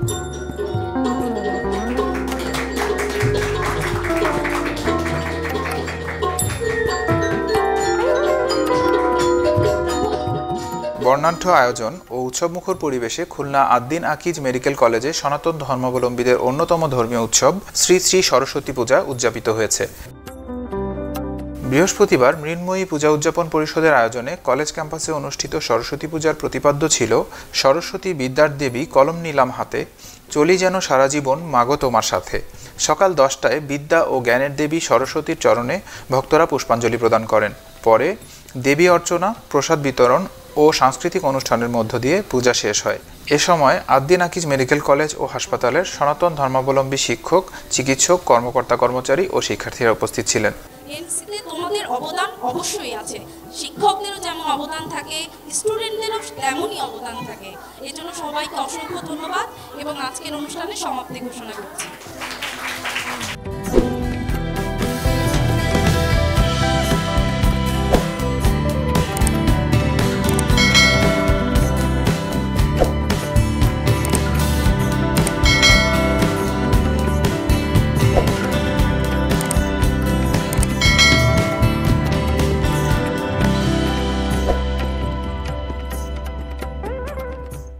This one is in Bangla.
বর্ণাঢ্য আয়োজন ও উৎসবমুখর পরিবেশে খুলনা আদ্দিন আকিজ মেডিকেল কলেজে সনাতন ধর্মাবলম্বীদের অন্যতম ধর্মীয় উৎসব শ্রী শ্রী সরস্বতী পূজা উদযাপিত হয়েছে। বৃহস্পতিবার মৃন্ময়ী পূজা উদযাপন পরিষদের আয়োজনে কলেজ ক্যাম্পাসে অনুষ্ঠিত সরস্বতী পূজার প্রতিপাদ্য ছিল সরস্বতী বিদ্যার দেবী কলম নিলাম হাতে, চলি যেন সারা জীবন মাগো তোমার সাথে। সকাল 10টায় বিদ্যা ও জ্ঞানের দেবী সরস্বতীর চরণে ভক্তরা পুষ্পাঞ্জলি প্রদান করেন। পরে দেবী অর্চনা, প্রসাদ বিতরণ ও সাংস্কৃতিক অনুষ্ঠানের মধ্য দিয়ে পূজা শেষ হয়। এ সময় আদ্দিন আকিজ মেডিকেল কলেজ ও হাসপাতালের সনাতন ধর্মাবলম্বী শিক্ষক, চিকিৎসক, কর্মকর্তা কর্মচারী ও শিক্ষার্থীরা উপস্থিত ছিলেন। এনসিতে তোমাদের অবদান অবশ্যই আছে, শিক্ষকদেরও যেমন অবদান থাকে, স্টুডেন্টদেরও তেমনই অবদান থাকে। এজন্য সবাইকে অসংখ্য ধন্যবাদ এবং আজকের অনুষ্ঠানে সমাপ্তি ঘোষণা করছি।